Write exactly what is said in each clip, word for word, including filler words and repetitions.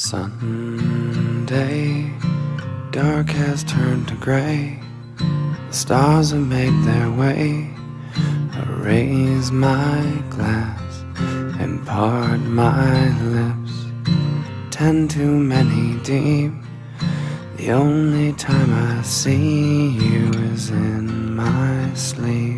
Sunday, dark has turned to gray. The stars have made their way. I raise my glass and part my lips. Ten too many deep. The only time I see you is in my sleep.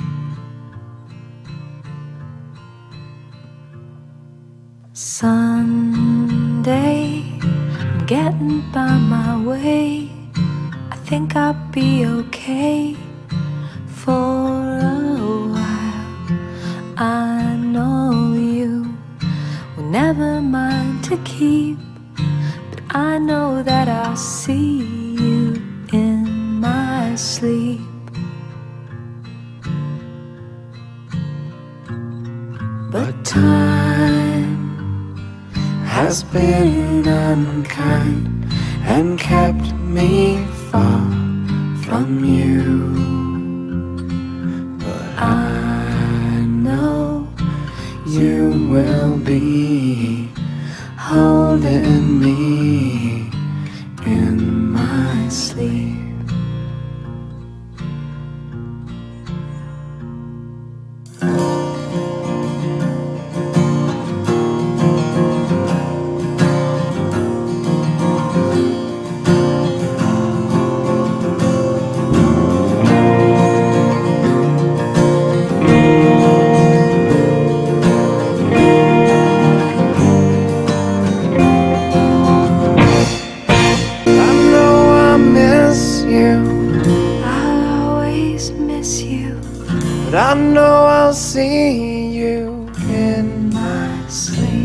Sunday, I'm getting by my way. I think I'll be okay for a while. I know you will never mind to keep, but I know that I'll see you in my sleep. But time has been unkind and kept me far from you. But I know you will be holding me in my sleep. But I know I'll see you in my sleep.